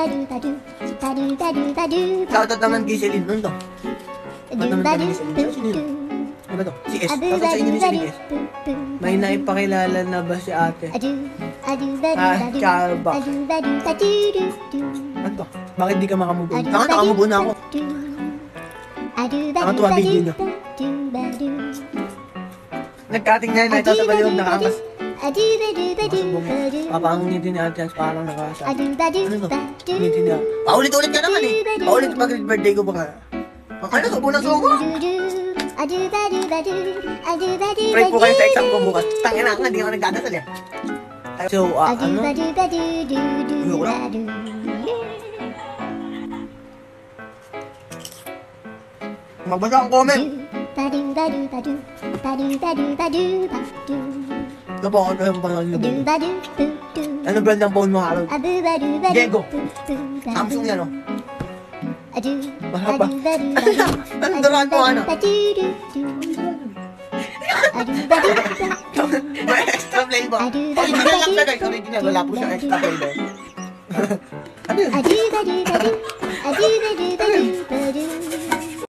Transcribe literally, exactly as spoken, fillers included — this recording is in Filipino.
Shoutout naman kay Celine nun to. Shoutout naman kay Celine. Sino sino yun? Ano ba to? Si S. Shoutout sa inyo ni Celine S. May naipakilala na ba si ate? Ah, Charba. Ano to? Bakit di ka makamove on? Taka, nakamove on na ako. Nakatuwa video nyo. Nagkating na yun, nagsasabaw yung nakakas. Papangungitin ni Ate Chance, parang nakasa. Ano to? Ngungitin niya. Paulit-ulit ka naman eh. Paulit mag-birthday ko baka. Ano to? Bunang suko? Pray po kayo sa exam ko bukas. Tangin na, hindi ako nagdadasal yan. So, uh, ano? Ayoko lang. Magbasa ang comment. Ito po ako ito yung pangalan. Ano brand ng phone mo araw? Diego. Samsung yan o. Mahaba. Ano dalaan mo ano? May extra flavor. Original lang siya guys. Original. Wala po siya extra flavor. Ano yun?